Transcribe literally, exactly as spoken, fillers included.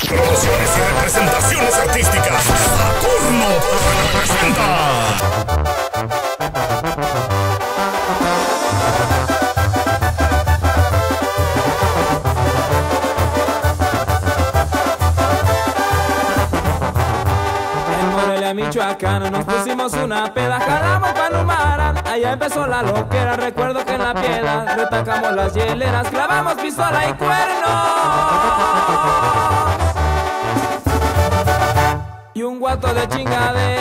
Promociones y representaciones artísticas. Saturno presenta. Michoacán, nos pusimos una peda, jalamos pa' Numara. Allá empezó la loquera, recuerdo que en la piedra retacamos las hieleras, clavamos pistola y cuerno. Y un guato de chingadera